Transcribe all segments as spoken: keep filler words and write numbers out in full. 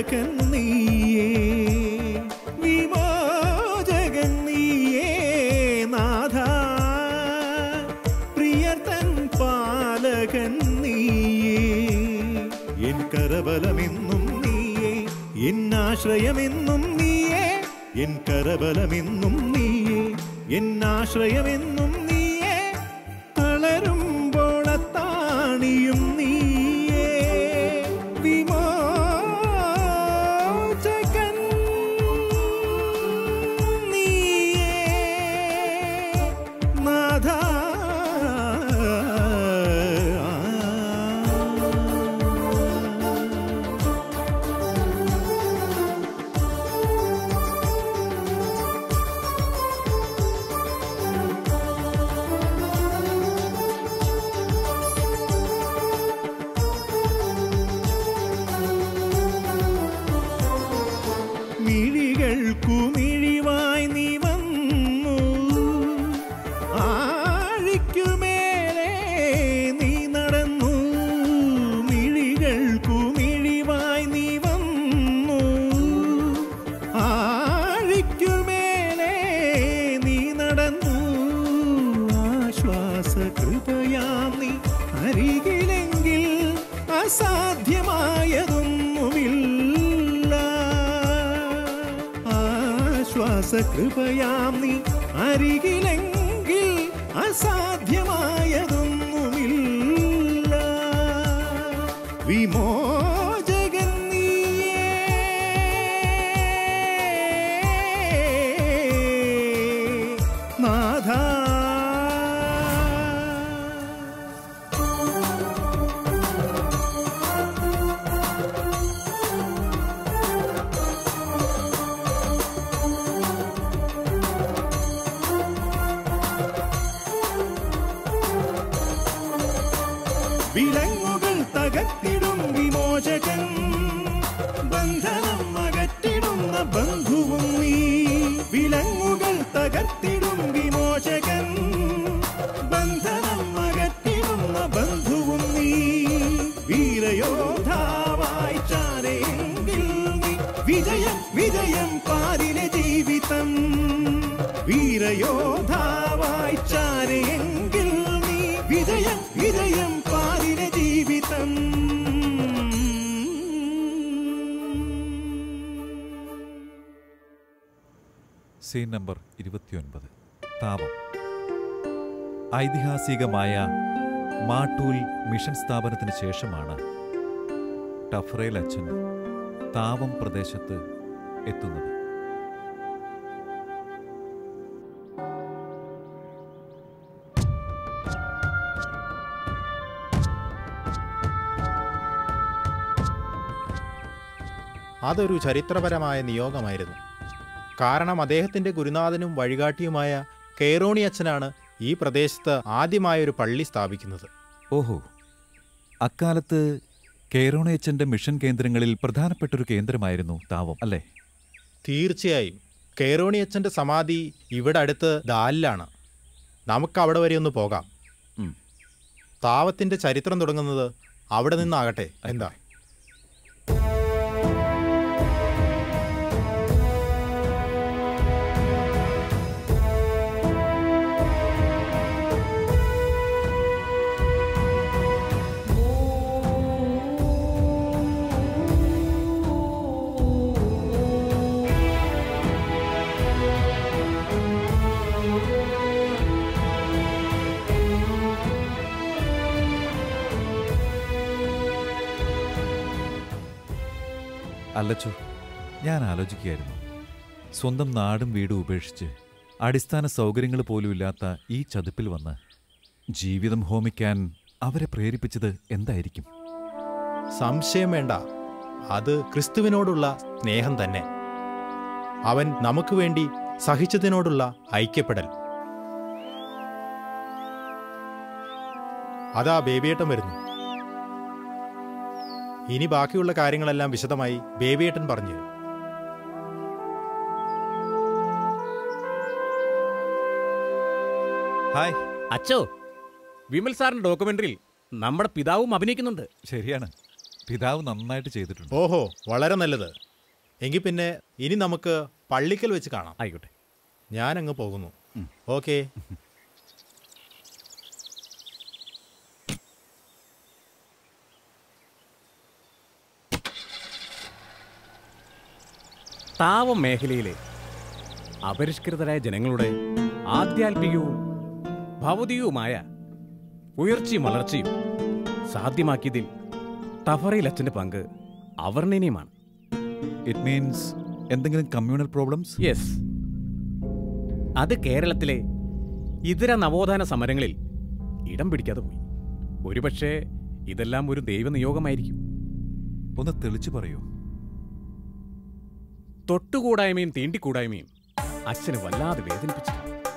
പാലകൻ നീയേ, വിമോചകൻ നീയേ നാഥ, പ്രിയതൻ പാലകൻ നീയേ. എൻ കരബലമെന്നും നീയേ, എന്നാശ്രയമെന്നും നീയേ, എൻ കരബലമെന്നും നീയേ, എന്നാശ്രയമെന്നും നീയേ, തളരുമ്പോഴത്താണിയും നീയേ, വിമോചകൻ നീയേ നാഥ. മിഴികൾക്കുമിഴിവായി നീ വന്നു, ആഴിക്കുമേലെ നീ നടന്നു. മിഴികൾക്കുമിഴിവായി നീ വന്നു, ആഴിക്കുമേലെ നീ നടന്നു. ആശ്വാസകൃപയാം നീ അരികിലെങ്കിൽ അസാധ്യമായതൊന്നുമില്ല. ആശ്വാസകൃപയാം നീ അരികിലെങ്കിൽ അസാധ്യമായതൊന്നുമില്ല. വിമോചകൻ നീയേ നാഥ. വിലങ്ങുകൾ തകർത്തിടും വിമോചകൻ, ബന്ധനം അകറ്റിടുന്ന ബന്ധുവും നീ. വിലങ്ങുകൾ തകർത്തിടും വിമോചകൻ, ബന്ധനം അകറ്റിടുന്ന ബന്ധുവും നീ. വീരയോദ്ധാവായി ചാരയെങ്കിൽ നീ, വിജയം വിജയം പാരിലെ ജീവിതം. വീരയോദ്ധാവായി ചാരയെങ്കിൽ നീ, വിജയം വിജയം പാരിലെ ജീവിതം. സീൻ നമ്പർ ഇരുപത്തിയൊൻപത്. താവം. ഐതിഹാസികമായ മാട്ടൂൽ മിഷൻ സ്ഥാപനത്തിന് ശേഷമാണ് ടഫ്രേൽ അച്ഛൻ താവം പ്രദേശത്ത് എത്തുന്നത്. അതൊരു ചരിത്രപരമായ നിയോഗമായിരുന്നു. കാരണം അദ്ദേഹത്തിൻ്റെ ഗുരുനാഥനും വഴികാട്ടിയുമായ കെയറോണി അച്ഛനാണ് ഈ പ്രദേശത്ത് ആദ്യമായൊരു പള്ളി സ്ഥാപിക്കുന്നത്. ഓഹോ, അക്കാലത്ത് കെയറോണി അച്ഛൻ്റെ മിഷൻ കേന്ദ്രങ്ങളിൽ പ്രധാനപ്പെട്ടൊരു കേന്ദ്രമായിരുന്നു താവം അല്ലേ? തീർച്ചയായും. കെയറോണി അച്ഛൻ്റെ സമാധി ഇവിടെ അടുത്ത് ദാലിലാണ്. നമുക്ക് അവിടെ വരെ ഒന്ന് പോകാം. താവത്തിൻ്റെ ചരിത്രം തുടങ്ങുന്നത് അവിടെ നിന്നാകട്ടെ. എന്താ? അല്ലച്ചോ, ഞാൻ ആലോചിക്കുകയായിരുന്നു, സ്വന്തം നാടും വീടും ഉപേക്ഷിച്ച് അടിസ്ഥാന സൗകര്യങ്ങൾ പോലും ഇല്ലാത്ത ഈ ചതുപ്പിൽ വന്ന് ജീവിതം ഹോമിക്കാൻ അവരെ പ്രേരിപ്പിച്ചത് എന്തായിരിക്കും? സംശയം വേണ്ട, അത് ക്രിസ്തുവിനോടുള്ള സ്നേഹം തന്നെ. അവൻ നമുക്ക് വേണ്ടി സഹിച്ചതിനോടുള്ള ഐക്യപ്പെടൽ. അതാ ബേബിയേട്ടൻ വരുന്നു. ഇനി ബാക്കിയുള്ള കാര്യങ്ങളെല്ലാം വിശദമായി ബേബിയേട്ടൻ പറഞ്ഞു. ഹായ് അച്ചോ, വിമൽ സാറിന്റെ ഡോക്യുമെന്ററിയിൽ നമ്മുടെ പിതാവും അഭിനയിക്കുന്നുണ്ട്. ശരിയാണ്, പിതാവ് നന്നായിട്ട് ചെയ്തിട്ടുണ്ട്. ഓഹോ, വളരെ നല്ലത്. എങ്കിൽ പിന്നെ ഇനി നമുക്ക് പള്ളിക്കൽ വെച്ച് കാണാം. ആയിക്കോട്ടെ, ഞാനങ്ങ് പോകുന്നു. ഓക്കെ. താവം മേഖലയിലെ അപരിഷ്കൃതരായ ജനങ്ങളുടെ ആധ്യാത്മികവും ഭൗതികവുമായ ഉയർച്ചയും വളർച്ചയും സാധ്യമാക്കിയതിൽ ടഫറയിൽ അച്ഛൻ്റെ പങ്ക് അവർണ്ണനീയമാണ്. ഇറ്റ് മീൻസ് എന്തെങ്കിലും കമ്മ്യൂണൽ പ്രോബ്ലംസ്? യെസ്, അത് കേരളത്തിലെ ഇതര നവോത്ഥാന സമരങ്ങളിൽ ഇടം പിടിക്കാതെ പോയി. ഒരുപക്ഷെ ഇതെല്ലാം ഒരു ദൈവനിയോഗമായിരിക്കും. ഒന്ന് തെളിച്ചു പറയൂ. തൊട്ടുകൂടായ്മയും തീണ്ടിക്കൂടായ്മയും അച്ഛന് വല്ലാതെ വേദനിപ്പിച്ചു.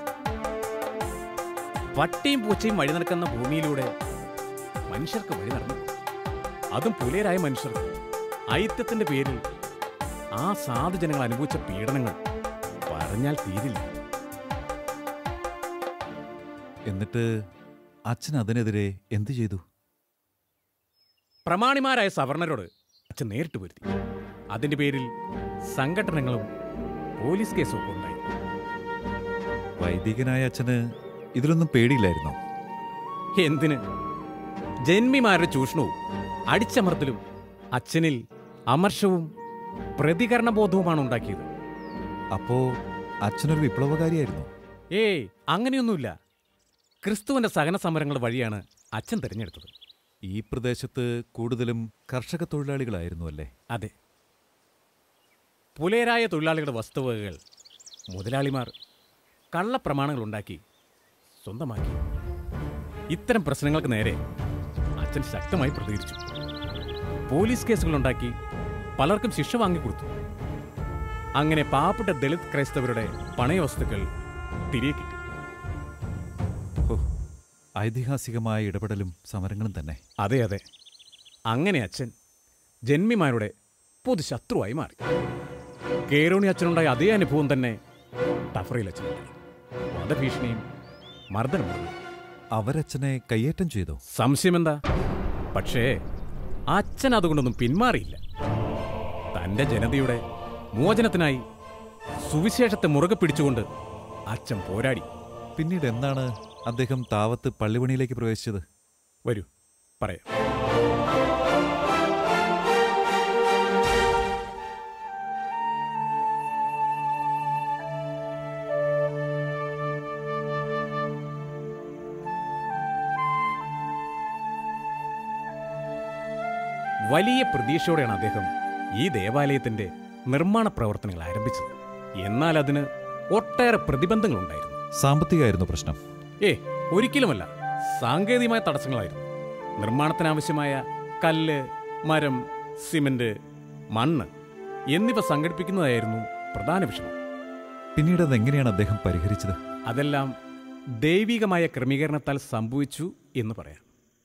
പട്ടിയും പൂച്ചയും വഴി നടക്കുന്ന ഭൂമിയിലൂടെ മനുഷ്യർക്ക് വഴി നടന്നു, അതും പുലയരായ മനുഷ്യർക്ക്. ഐത്യത്തിന്റെ പേരിൽ ആ സാധുജനങ്ങൾ അനുഭവിച്ച പീഡനങ്ങൾ പറഞ്ഞാൽ തീരില്ല. എന്നിട്ട് അച്ഛൻ അതിനെതിരെ എന്തു ചെയ്തു? പ്രമാണിമാരായ സവർണരോട് അച്ഛൻ നേരിട്ട് വരുത്തി. അതിന്റെ പേരിൽ സംഘടനകളും പോലീസ് കേസും ഒക്കെ ഉണ്ടായി. വൈദികനായ അച്ഛന് ഇതിലൊന്നും പേടിയില്ലായിരുന്നോ? എന്തിന്? ജന്മിമാരുടെ ചൂഷണവും അടിച്ചമർത്തലും അച്ഛനിൽ അമർഷവും പ്രതികരണബോധവുമാണ് ഉണ്ടാക്കിയത്. അപ്പോ അച്ഛനൊരു വിപ്ലവകാരിയായിരുന്നു? ഏയ്, അങ്ങനെയൊന്നുമില്ല. ക്രിസ്തുവിന്റെ സഹന സമരങ്ങൾ വഴിയാണ് അച്ഛൻ തിരഞ്ഞെടുത്തത്. ഈ പ്രദേശത്ത് കൂടുതലും കർഷക തൊഴിലാളികളായിരുന്നു അല്ലേ? അതെ. പുലയരായ തൊഴിലാളികളുടെ വസ്തുവകകൾ മുതലാളിമാർ കള്ളപ്രമാണങ്ങൾ ഉണ്ടാക്കി സ്വന്തമാക്കി. ഇത്തരം പ്രശ്നങ്ങൾക്ക് നേരെ അച്ഛൻ ശക്തമായി പ്രതികരിച്ചു. പോലീസ് കേസുകളുണ്ടാക്കി പലർക്കും ശിക്ഷ വാങ്ങിക്കൊടുത്തു. അങ്ങനെ പാവപ്പെട്ട ദളിത് ക്രൈസ്തവരുടെ പണയവസ്തുക്കൾ തിരികെ കിട്ടി. ഐതിഹാസികമായ ഇടപെടലും സമരങ്ങളും തന്നെ. അതെ അതെ. അങ്ങനെ അച്ഛൻ ജന്മിമാരുടെ പൊതുശത്രുവായി മാറി. കേരോണി അച്ഛനുണ്ടായ അതേ അനുഭവം തന്നെ ടഫറയിൽ അച്ഛനുണ്ടായി. വധഭീഷണിയും മർദ്ദനവും. അവരച്ഛനെ കയ്യേറ്റം ചെയ്തോ? സംശയമെന്താ? പക്ഷേ അച്ഛൻ അതുകൊണ്ടൊന്നും പിന്മാറിയില്ല. തന്റെ ജനതയുടെ മോചനത്തിനായി സുവിശേഷത്തെ മുറുകെ പിടിച്ചുകൊണ്ട് അച്ഛൻ പോരാടി. പിന്നീട് എന്താണ് അദ്ദേഹം താവത്ത് പള്ളിപണിയിലേക്ക് പ്രവേശിച്ചത്? വരൂ, പറയാം. വലിയ പ്രതീക്ഷയോടെയാണ് അദ്ദേഹം ഈ ദേവാലയത്തിന്റെ നിർമ്മാണ പ്രവർത്തനങ്ങൾ ആരംഭിച്ചത്. എന്നാൽ അതിന് ഒട്ടേറെ പ്രതിബന്ധങ്ങളുണ്ടായിരുന്നു. സാമ്പത്തികമായിരുന്നു പ്രശ്നം? ഏ ഒരിക്കലുമല്ല. സാങ്കേതികമായ തടസ്സങ്ങളായിരുന്നു. നിർമ്മാണത്തിനാവശ്യമായ കല്ല്, മരം, സിമന്റ്, മണ്ണ് എന്നിവ സംഘടിപ്പിക്കുന്നതായിരുന്നു പ്രധാന വിഷയം. പിന്നീട് അതെങ്ങനെയാണ് അദ്ദേഹം പരിഹരിച്ചത്? അതെല്ലാം ദൈവികമായ ക്രമീകരണത്താൽ സംഭവിച്ചു എന്ന് പറയാം.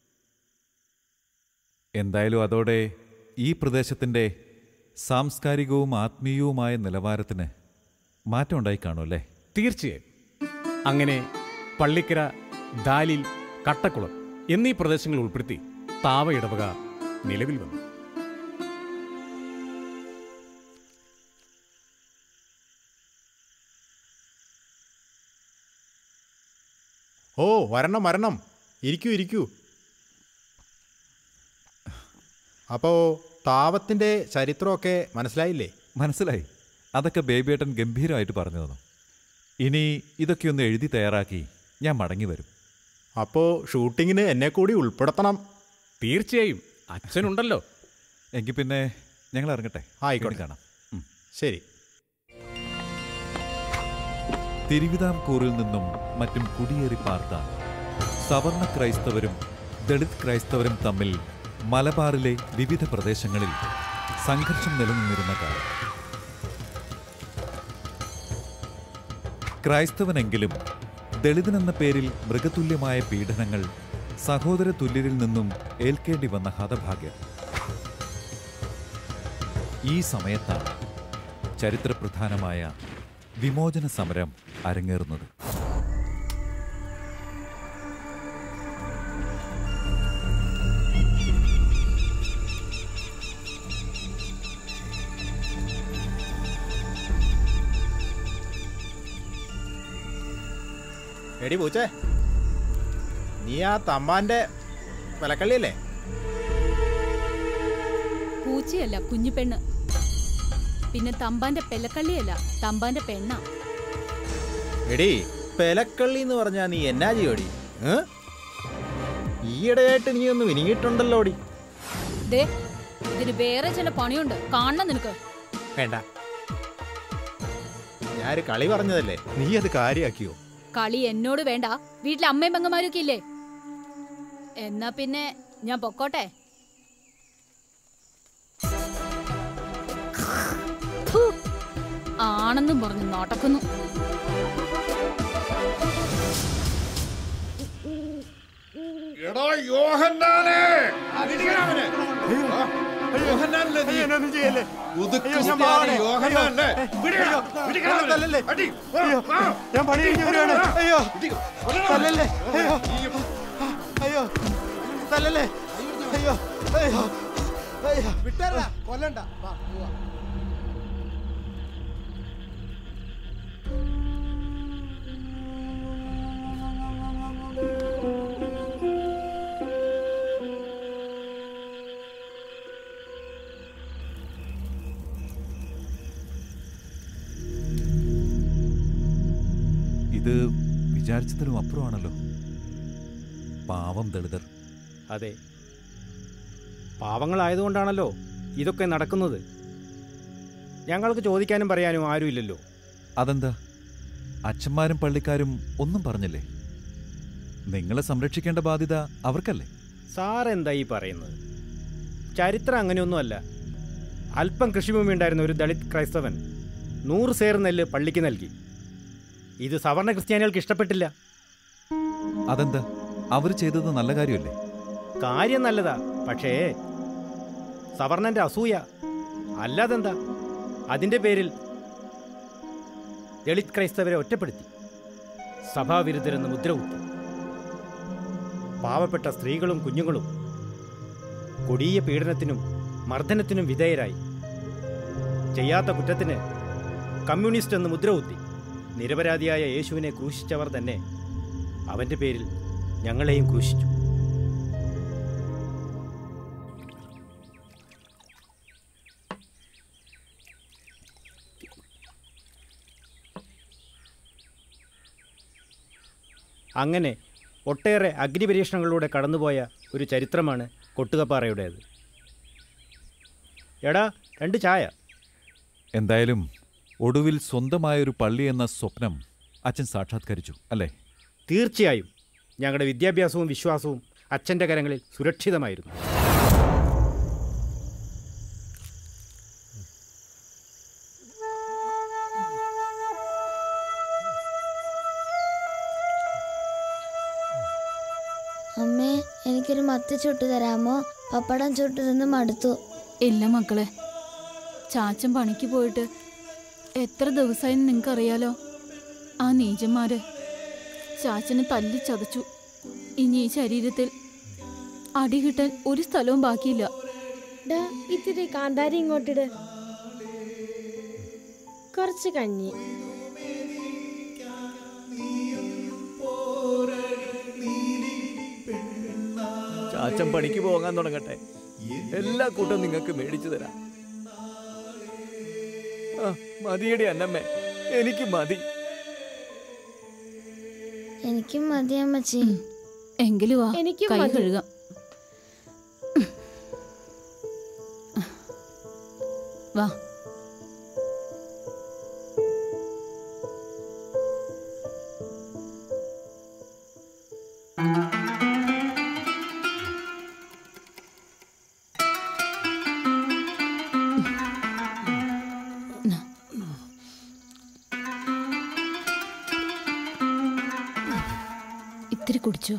എന്തായാലും അതോടെ ഈ പ്രദേശത്തിൻ്റെ സാംസ്കാരികവും ആത്മീയവുമായ നിലവാരത്തിന് മാറ്റം ഉണ്ടായി കാണുമല്ലേ? തീർച്ചയായും. അങ്ങനെ പള്ളിക്കര, ദാലിൽ, കട്ടക്കുളം എന്നീ പ്രദേശങ്ങൾ ഉൾപ്പെടുത്തി താവ ഇടവക നിലവിൽ വന്നു. ഓ, വരണം വരണം, ഇരിക്കൂ ഇരിക്കൂ. അപ്പോൾ താവത്തിൻ്റെ ചരിത്രമൊക്കെ മനസ്സിലായില്ലേ? മനസ്സിലായി. അതൊക്കെ ബേബിയേട്ടൻ ഗംഭീരമായിട്ട് പറഞ്ഞു തന്നു. ഇനി ഇതൊക്കെ ഒന്ന് എഴുതി തയ്യാറാക്കി ഞാൻ മടങ്ങി വരും. അപ്പോൾ ഷൂട്ടിങ്ങിന് എന്നെ കൂടി ഉൾപ്പെടുത്തണം. തീർച്ചയായും, അച്ഛനുണ്ടല്ലോ. എങ്കിൽ പിന്നെ ഞങ്ങൾ ഇറങ്ങട്ടെ. ആയിക്കോട്ടെ, കാണാം. ശരി. തിരുവിതാംകൂറിൽ നിന്നും മറ്റും കുടിയേറി പാർത്ത സവർണ ക്രൈസ്തവരും ദളിത് ക്രൈസ്തവരും തമ്മിൽ മലബാറിലെ വിവിധ പ്രദേശങ്ങളിൽ സംഘർഷം നിലനിന്നിരുന്ന കാലം. ക്രൈസ്തവനെങ്കിലും ദളിതനെന്ന പേരിൽ മൃഗതുല്യമായ പീഡനങ്ങൾ സഹോദര തുല്യരിൽ നിന്നും ഏൽക്കേണ്ടി വന്ന ഹതഭാഗ്യർ. ഈ സമയത്താണ് ചരിത്രപ്രധാനമായ വിമോചന സമരം അരങ്ങേറുന്നത്. എടി പൂച്ചേ, നീ ആ തമ്പാന്റെ വിലക്കള്ളിയല്ലേ? പൂച്ചയല്ല, കുഞ്ഞു പെണ്ണ്. പിന്നെ തമ്പാന്റെ പെലക്കള്ളിയല്ല, തമ്പാന്റെ പെണ്ണ. എടി പെലക്കള്ളി എന്ന് പറഞ്ഞാ നീ എന്നാ ചെയ്യോടി? ഈയിടെയായിട്ട് നീ ഒന്ന് വിനിങ്ങിട്ടുണ്ടല്ലോ ഓടി. ദേ, ഇതിന് വേറെ ചില പണിയുണ്ട്, കാണണം നിനക്ക്. വേണ്ട, ഞാനൊരു കളി പറഞ്ഞതല്ലേ, നീ അത് കാര്യാക്കിയോ? കളി എന്നോട് വേണ്ട, വീട്ടിലെ അമ്മയും പെങ്ങന്മാരൊക്കെ ഇല്ലേ? എന്നാ പിന്നെ ഞാൻ പൊക്കോട്ടെ. ആണെന്നും പറഞ്ഞു നടക്കുന്നു. ഞാൻ പണി കഴിഞ്ഞ് വരികയാണ്. അയ്യോ തല്ലല്ലേ, അയ്യോ അയ്യോ തല്ലല്ലേ, അയ്യോ അയ്യോ അയ്യോ വിട്ടല്ല, കൊല്ലണ്ട. ഇത് വിചാരിച്ചതിനും അപ്പുറമാണല്ലോ. പാവം ദളിതർ. അതെ, പാവങ്ങളായതുകൊണ്ടാണല്ലോ ഇതൊക്കെ നടക്കുന്നത്. ഞങ്ങൾക്ക് ചോദിക്കാനും പറയാനും ആരുമില്ലല്ലോ. അതെന്താ, അച്ഛന്മാരും പള്ളിക്കാരും ഒന്നും പറഞ്ഞില്ലേ? നിങ്ങളെ സംരക്ഷിക്കേണ്ട ബാധ്യത അവർക്കല്ലേ? സാറെന്താ ഈ പറയുന്നത്? ചരിത്രം അങ്ങനെയൊന്നുമല്ല. അല്പം കൃഷിഭൂമി ഉണ്ടായിരുന്ന ഒരു ദളിത് ക്രൈസ്തവൻ നൂറ് സേർ നെല്ല് പള്ളിക്ക് നൽകി. ഇത് സവർണ ക്രിസ്ത്യാനികൾക്ക് ഇഷ്ടപ്പെട്ടില്ല. അതെന്താ, അവർ ചെയ്തത് നല്ല കാര്യമല്ലേ? കാര്യം നല്ലതാ, പക്ഷേ സവർണന്റെ അസൂയ. അല്ലാതെന്താ, അതിൻ്റെ പേരിൽ ദളിത് ക്രൈസ്തവരെ ഒറ്റപ്പെടുത്തി, സഭാവിരുദ്ധരെന്ന് മുദ്രകുത്തി. പാവപ്പെട്ട സ്ത്രീകളും കുഞ്ഞുങ്ങളും കൊടിയ പീഡനത്തിനും മർദ്ദനത്തിനും വിധേയരായി. ചെയ്യാത്ത കുറ്റത്തിന് കമ്മ്യൂണിസ്റ്റ് എന്ന് മുദ്രകുത്തി. നിരപരാധിയായ യേശുവിനെ ക്രൂശിച്ചവർ തന്നെ അവൻ്റെ പേരിൽ ഞങ്ങളെയും ക്രൂശിച്ചു. അങ്ങനെ ഒട്ടേറെ അഗ്നിപരീക്ഷണങ്ങളിലൂടെ കടന്നുപോയ ഒരു ചരിത്രമാണ് കൊട്ടുകപ്പാറയുടേത്. എടാ, രണ്ട് ചായ. എന്തായാലും ഒടുവിൽ സ്വന്തമായൊരു പള്ളി എന്ന സ്വപ്നം അച്ഛൻ സാക്ഷാത്കരിച്ചു അല്ലേ? തീർച്ചയായും. ഞങ്ങളുടെ വിദ്യാഭ്യാസവും വിശ്വാസവും അച്ഛൻ്റെ കരങ്ങളിൽ സുരക്ഷിതമായിരുന്നു. അമ്മേ, എനിക്കൊരു മത്തി ചുട്ടു തരാമോ? പപ്പടം ചുട്ടു നിന്ന് മടുത്തു. ഇല്ല മക്കളെ, ചാച്ചൻ പണിക്ക് പോയിട്ട് എത്ര ദിവസമായി നിങ്ങൾക്കറിയാലോ. ആ നീചന്മാര് ചാച്ചനെ തല്ലി ചതച്ചു. ഇനി ഈ ശരീരത്തിൽ അടി കിട്ടാൻ ഒരു സ്ഥലവും ബാക്കിയില്ല. ഇത്തിരി കാന്താരി ഇങ്ങോട്ടിട്, കുറച്ച് കഞ്ഞി. ചാച്ചൻ പണിക്ക് പോകാൻ തുടങ്ങട്ടെ, എല്ലാ കൂട്ടം നിങ്ങൾക്ക് മേടിച്ചു തരാം. മതിയടി അന്നമ്മേ, എനിക്ക് മതി. എനിക്കും മതി അമ്മച്ചി. എങ്കിലും വാ, കൈ കഴുകാം. വാ. ഇത്തിരി കുടിച്ചോ.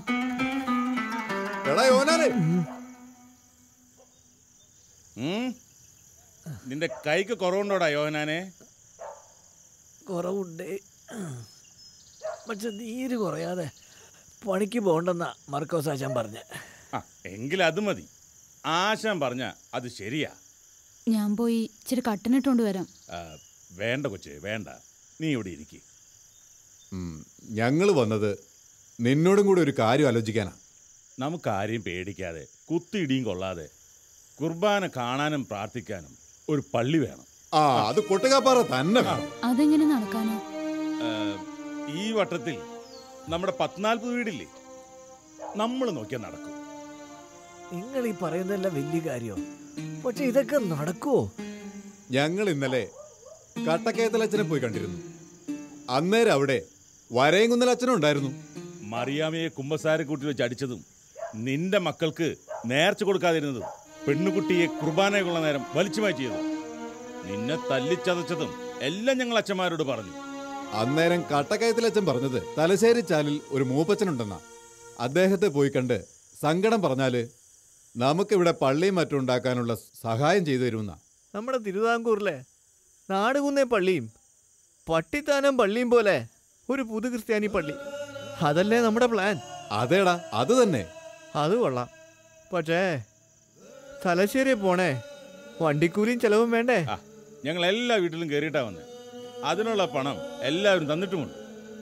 നിന്റെ കൈക്ക് കുറവുണ്ടോടാ യോഹനാനെ? കുറവുണ്ട്, പക്ഷെ നീര് കുറയാതെ പണിക്ക് പോകണ്ടെന്നാ മർക്കോസ് ആശാൻ പറഞ്ഞ. ആ, എങ്കിൽ അത് മതി. ആശാൻ പറഞ്ഞ അത് ശരിയാ. ഞാൻ പോയി ഇച്ചിരി കട്ടനിട്ടുകൊണ്ട് വരാം. വേണ്ട കൊച്ചേ, വേണ്ട. നീ ഇവിടെ ഇരിക്കും. ഞങ്ങൾ വന്നത് നിന്നോടും കൂടി ഒരു കാര്യം ആലോചിക്കാനാ. നമുക്കാരെയും പേടിക്കാതെ കുത്തിയിടിയും കൊള്ളാതെ കുർബാന കാണാനും പ്രാർത്ഥിക്കാനും ഒരു പള്ളി വേണം. ആ അത് കൊട്ടുകാപ്പാറ തന്നെ വേണം. അതെങ്ങനെ നടക്കാനോ? ഈ വട്ടത്തിൽ നമ്മുടെ പത്നാൽപ്പത് വീടില്ലേ, നമ്മൾ നോക്കിയാൽ നടക്കും. നിങ്ങൾ ഈ പറയുന്നതെല്ലാം വലിയ കാര്യമോ? പക്ഷെ ഇതൊക്കെ നടക്കുവോ? ഞങ്ങൾ ഇന്നലെ കട്ടക്കയത്തലച്ഛനെ പോയി കണ്ടിരുന്നു. അന്നേരം അവിടെ വരയങ്കുന്നൽ അച്ഛനും ഉണ്ടായിരുന്നു. മറിയാമയെ കുമ്പസാരെ കൂട്ടി വെച്ച് അടിച്ചതും നിന്റെ മക്കൾക്ക് നേർച്ച കൊടുക്കാതിരുന്നതും പെണ്ണുകുട്ടിയെ കുർബാനയുള്ള നേരം വലിച്ചു മാറ്റിയതും നിന്നെ തല്ലിച്ചതച്ചതും എല്ലാം ഞങ്ങൾ അച്ഛന്മാരോട് പറഞ്ഞു. അന്നേരം കട്ടക്കയത്തിലച്ഛൻ പറഞ്ഞത് തലശ്ശേരി ചാലിൽ ഒരു മൂപ്പച്ചനുണ്ടെന്നാ. അദ്ദേഹത്തെ പോയി കണ്ട് സങ്കടം പറഞ്ഞാല് നമുക്കിവിടെ പള്ളിയും മറ്റും ഉണ്ടാക്കാനുള്ള സഹായം ചെയ്തു തരുമെന്നാ. നമ്മുടെ തിരുവിതാംകൂറിലെ നാടുകുന്നേ പള്ളിയും പട്ടിത്താനം പള്ളിയും പോലെ ഒരു പുതു ക്രിസ്ത്യാനി പള്ളി, അതല്ലേ നമ്മുടെ പ്ലാൻ? അതേടാ, അത് തന്നെ. അത് കൊള്ളാം. പക്ഷേ തലശ്ശേരി പോണേ വണ്ടിക്കൂലിയും ചെലവും വേണ്ടേ? ഞങ്ങൾ എല്ലാ വീട്ടിലും കയറിയിട്ടാ വന്നേ. അതിനുള്ള പണം എല്ലാവരും തന്നിട്ടുമുണ്ട്.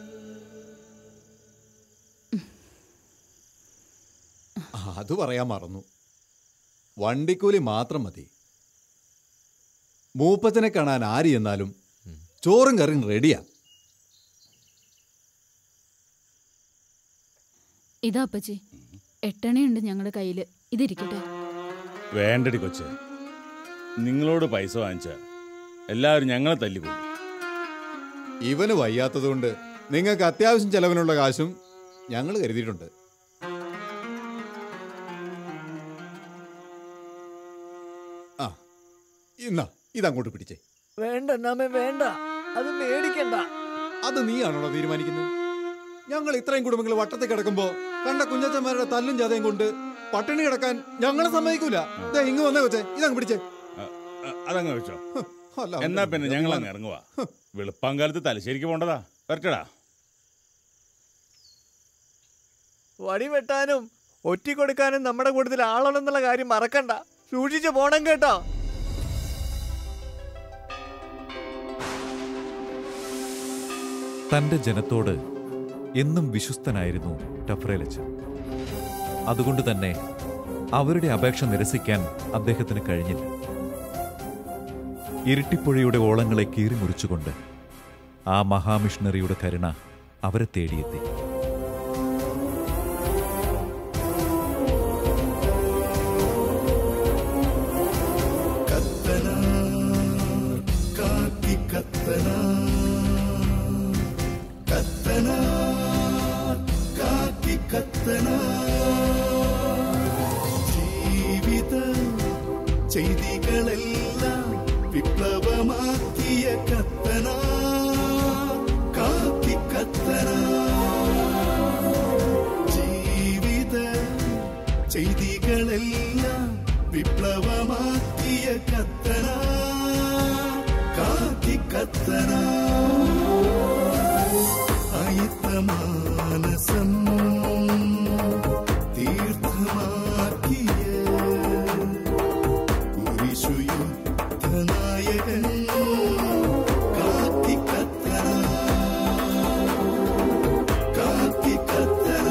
അത് പറയാൻ മറന്നു. വണ്ടിക്കൂലി മാത്രം മതി. മൂപ്പച്ചനെ കാണാൻ ആര് ചെന്നാലും ചോറും കറിയും റെഡിയാ. ഇതാ അപ്പച്ചി, എട്ടണയുണ്ട് ഞങ്ങളുടെ കയ്യില്. ഇതിരിക്കട്ടെ. വേണ്ടടി കൊച്ചെ, നിങ്ങളോട് പൈസ വാങ്ങിച്ച എല്ലാവരും ഞങ്ങളെ തല്ലിക്കൊള്ളു. ഇവന് വയ്യാത്തതുകൊണ്ട് നിങ്ങൾക്ക് അത്യാവശ്യം ചെലവിനുള്ള കാശും ഞങ്ങൾ കരുതിയിട്ടുണ്ട്. ആ ഇന്നാ ഇതങ്ങോട്ട് പിടിച്ചേ. വേണ്ട എന്നാമേ വേണ്ട, അത് മേടിക്കണ്ട. അത് നീയാണല്ലോ തീരുമാനിക്കുന്നത്. ഞങ്ങൾ ഇത്രയും കുടുംബങ്ങൾ വട്ടത്തിൽ കിടക്കുമ്പോ കണ്ട കുഞ്ഞച്ചന്മാരുടെ തല്ലും ചതയും കൊണ്ട് പട്ടിണി കിടക്കാൻ ഞങ്ങളെ സമ്മതിക്കൂല. ഇങ്ങ് വന്നേ കൊച്ചേ, ഇതങ്ങ് പിടിച്ചേ. അതങ്ങ് വെച്ചോ. എന്നാ പിന്നെ ഞങ്ങൾ അങ്ങ് ഇറങ്ങുവാ. വെളുപ്പാങ്കാലത്ത് തലശ്ശേരിക്ക് പോണ്ടതാ. വരട്ടടാ. വടി വെട്ടാനും ഒറ്റി കൊടുക്കാനും നമ്മുടെ കൂട്ടത്തിൽ ആളുണ്ടെന്നുള്ള കാര്യം മറക്കണ്ട. സൂക്ഷിച്ചു പോണം കേട്ടോ. തന്റെ ജനത്തോട് എന്നും വിശ്വസ്തനായിരുന്നു ടഫ്രേലച്ചൻ. അതുകൊണ്ട് തന്നെ അവരുടെ അപേക്ഷ നിരസിക്കാൻ അദ്ദേഹത്തിന് കഴിഞ്ഞില്ല. ഇരിട്ടിപ്പുഴയുടെ ഓളങ്ങളെ കീറിമുറിച്ചുകൊണ്ട് ആ മഹാമിഷണറിയുടെ കരുണ അവരെ തേടിയെത്തി. ജീവിത ചെയ്തികളെല്ലാം വിപ്ലവമാക്കിയ കത്തന കാക്കി കത്തന. ജീവിത ചെയ്തികളെല്ലാം വിപ്ലവമാക്കിയ കത്തന കാക്കി കത്തന. അയിത്തമാനസം തീർത്ഥമാക്കിയ കുരിശുയുദ്ധനായകൻ കാത്തി കത്തന കാത്തി കത്തന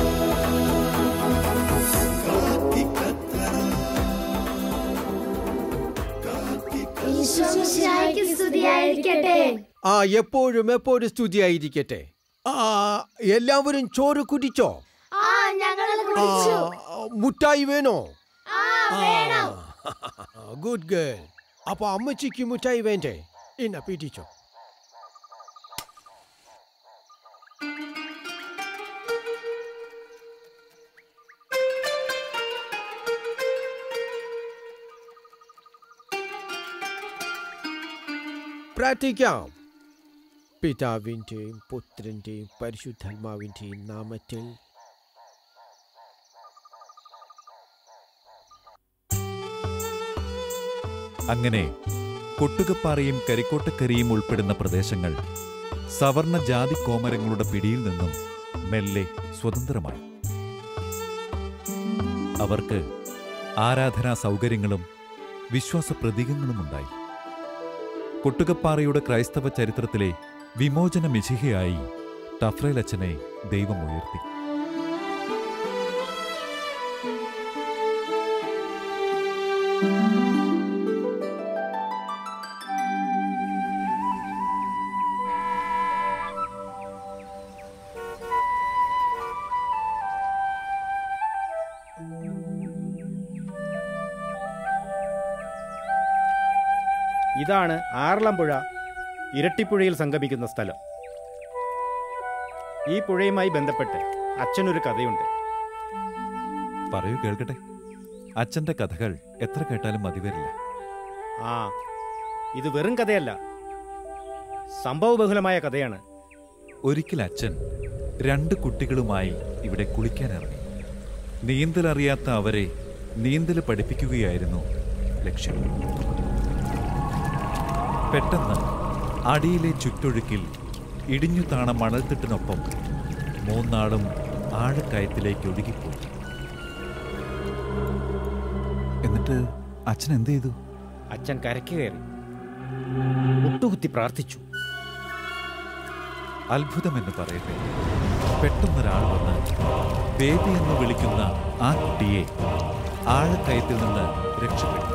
കാത്തി കത്തന കാത്തി ഈശോമിശിഹായ്ക്ക് സ്തുതിയായിരിക്കട്ടെ. ആ എപ്പോഴും എപ്പോഴും സ്തുതിയായിരിക്കട്ടെ. ആ എല്ലാവരും ചോറ് കുടിച്ചോ? മുട്ടായി വേണോ? Good girl. അപ്പൊ അമ്മച്ചിക്ക് മുട്ടായി വേണ്ടേ? ഇന്ന പിടിച്ചോ. പ്രാർത്ഥിക്കാം. പിതാവിൻ്റെയും പുത്രൻ്റെയും പരിശുദ്ധാത്മാവിൻ്റെയും നാമത്തിൽ. അങ്ങനെ കൊട്ടുകപ്പാറയും കരിക്കോട്ടക്കരിയും ഉൾപ്പെടുന്ന പ്രദേശങ്ങൾ സവർണ ജാതി കോമരങ്ങളുടെ പിടിയിൽ നിന്നും മെല്ലെ സ്വതന്ത്രമായി. അവർക്ക് ആരാധനാ സൗകര്യങ്ങളും വിശ്വാസ പ്രതീകങ്ങളുമുണ്ടായി. കൊട്ടുകപ്പാറയുടെ ക്രൈസ്തവ ചരിത്രത്തിലെ വിമോചന മിശിഹയായി ടഫ്രേലച്ചനെ ദൈവം ഉയർത്തി. ഇതാണ് ആറളംപുഴ ഇരട്ടിപ്പുഴയിൽ സംഗമിക്കുന്ന സ്ഥലം. ഈ പുഴയുമായി ബന്ധപ്പെട്ട് അച്ഛനൊരു കഥയുണ്ട്. പറയൂ, കേൾക്കട്ടെ. അച്ഛൻ്റെ കഥകൾ എത്ര കേട്ടാലും മതിവരില്ല. ആ, ഇത് വെറും കഥയല്ല, സംഭവബഹുലമായ കഥയാണ്. ഒരിക്കൽ അച്ഛൻ രണ്ട് കുട്ടികളുമായി ഇവിടെ കുളിക്കാനിറങ്ങി. നീന്തലറിയാത്ത അവരെ നീന്തൽ പഠിപ്പിക്കുകയായിരുന്നു ലക്ഷ്യം. പെട്ടെന്ന് അടിയിലെ ചുറ്റൊഴുക്കിൽ ഇടിഞ്ഞു താണ മണൽത്തിട്ടിനൊപ്പം മൂന്നാളും ആഴക്കയത്തിലേക്ക് ഒഴുകിപ്പോയി. എന്നിട്ട് അച്ഛൻ എന്ത് ചെയ്തു? അച്ഛൻ കരയ്ക്ക് കയറി മുട്ടുകുത്തി പ്രാർത്ഥിച്ചു. അത്ഭുതമെന്ന് പറയട്ടെ, പെട്ടെന്നൊരാൾ വന്ന് ബേബി എന്ന് വിളിക്കുന്ന ആ കുട്ടിയെ ആഴക്കയത്തിൽ നിന്ന് രക്ഷപ്പെട്ടു.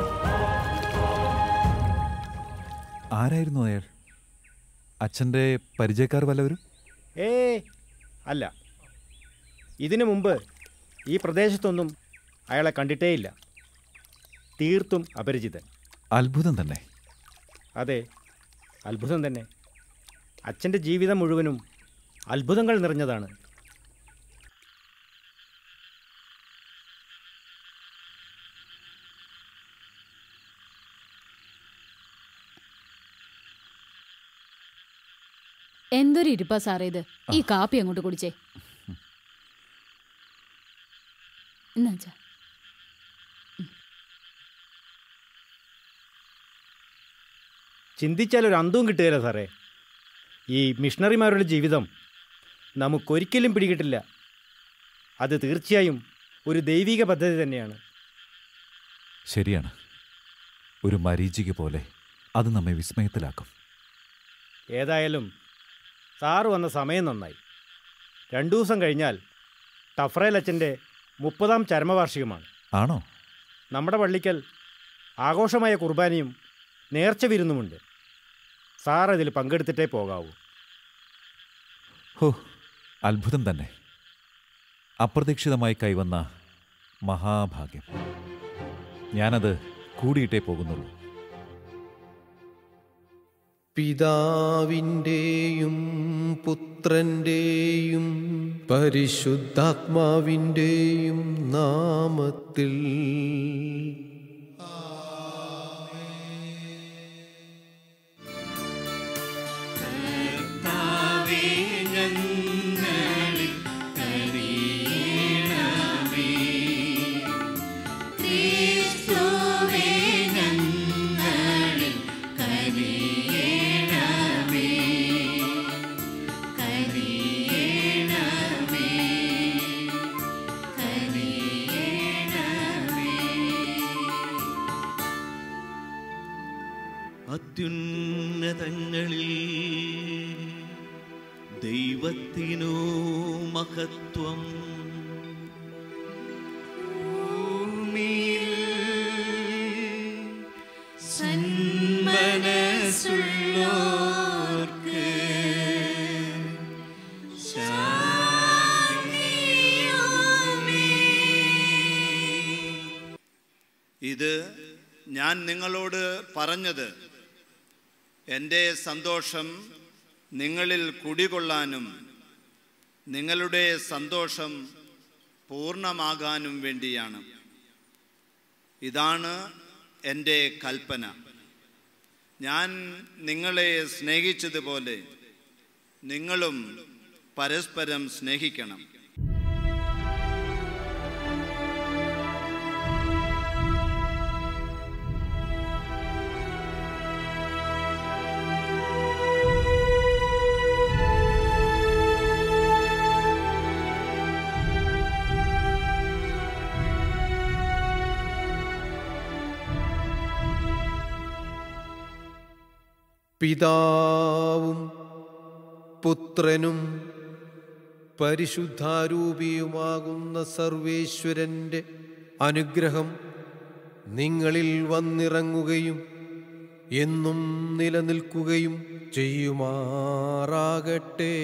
ആരായിരുന്നു അയാൾ? അച്ഛൻ്റെ പരിചയക്കാർ വല്ലവരും? ഏ അല്ല, ഇതിനു മുമ്പ് ഈ പ്രദേശത്തൊന്നും അയാളെ കണ്ടിട്ടേയില്ല. തീർത്തും അപരിചിതൻ. അത്ഭുതം തന്നെ. അതെ, അത്ഭുതം തന്നെ. അച്ഛൻ്റെ ജീവിതം മുഴുവനും അത്ഭുതങ്ങൾ നിറഞ്ഞതാണ്. എന്തൊരു ഇരിപ്പാ സാറേ ഇത്. ഈ കാപ്പി അങ്ങോട്ട് കുടിച്ചേ. എന്നാച്ചാ ചിന്തിച്ചാൽ ഒരു അന്തവും കിട്ടുകയില്ല സാറേ. ഈ മിഷണറിമാരുടെ ജീവിതം നമുക്കൊരിക്കലും പിടികിട്ടില്ല. അത് തീർച്ചയായും ഒരു ദൈവിക പദ്ധതി തന്നെയാണ്. ശരിയാണ്. ഒരു മരീചിക പോലെ അത് നമ്മെ വിസ്മയത്തിലാക്കും. ഏതായാലും സാറ് വന്ന സമയം നന്നായി. രണ്ടു ദിവസം കഴിഞ്ഞാൽ ടഫ്രേൽ അച്ഛൻ്റെ മുപ്പതാം ചരമവാർഷികമാണ്. ആണോ? നമ്മുടെ പള്ളിക്കൽ ആഘോഷമായ കുർബാനയും നേർച്ച വിരുന്നുമുണ്ട്. സാർ അതിൽ പങ്കെടുത്തിട്ടേ പോകാവൂ. ഹോ, അത്ഭുതം തന്നെ. അപ്രതീക്ഷിതമായി കൈവന്ന മഹാഭാഗ്യം. ഞാനത് കൂടിയിട്ടേ പോകുന്നുള്ളൂ. പിതാവിൻ്റെയും പുത്രൻ്റെയും പരിശുദ്ധാത്മാവിൻ്റെയും നാമത്തിൽ അത്യുന്നതങ്ങളിൽ ദൈവത്തിനു മഹത്വം, ഭൂമിയിൽ സന്മനസ്സുള്ളോർക്ക് ശാന്തിയുമേ. ഇത് ഞാൻ നിങ്ങളോട് പറഞ്ഞത് എൻ്റെ സന്തോഷം നിങ്ങളിൽ കുടികൊള്ളാനും നിങ്ങളുടെ സന്തോഷം പൂർണ്ണമാകാനും വേണ്ടിയാണ്. ഇതാണ് എൻ്റെ കൽപ്പന. ഞാൻ നിങ്ങളെ സ്നേഹിച്ചതുപോലെ നിങ്ങളും പരസ്പരം സ്നേഹിക്കണം. പിതാവും പുത്രനും പരിശുദ്ധാരൂപിയുമാകുന്ന സർവേശ്വരൻ്റെ അനുഗ്രഹം നിങ്ങളിൽ വന്നിറങ്ങുകയും എന്നും നിലനിൽക്കുകയും ചെയ്യുമാറാകട്ടെ.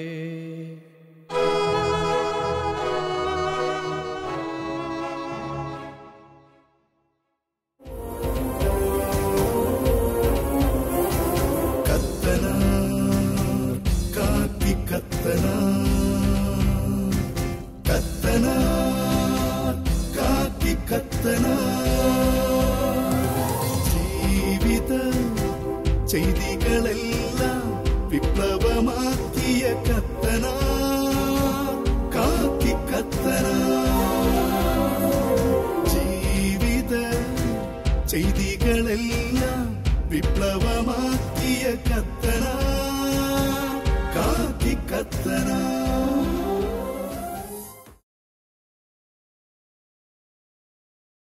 ജീവിത ചെയ്തികളെല്ലാം വിപ്ലവമാക്കിയ കത്തനാ